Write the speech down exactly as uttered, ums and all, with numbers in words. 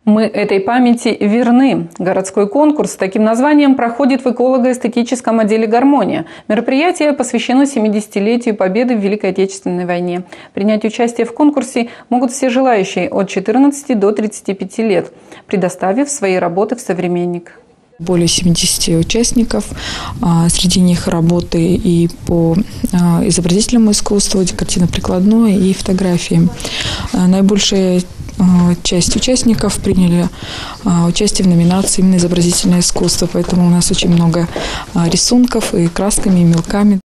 Мы этой памяти верны. Городской конкурс с таким названием проходит в эколого-эстетическом отделе «Гармония». Мероприятие посвящено семидесятилетию Победы в Великой Отечественной войне. Принять участие в конкурсе могут все желающие от четырнадцати до тридцати пяти лет, предоставив свои работы в «Современник». Более семидесяти участников, среди них работы и по изобразительному искусству, декоративно-прикладной и фотографии. Наибольшая часть участников приняли участие в номинации именно изобразительное искусство, поэтому у нас очень много рисунков и красками, и мелками.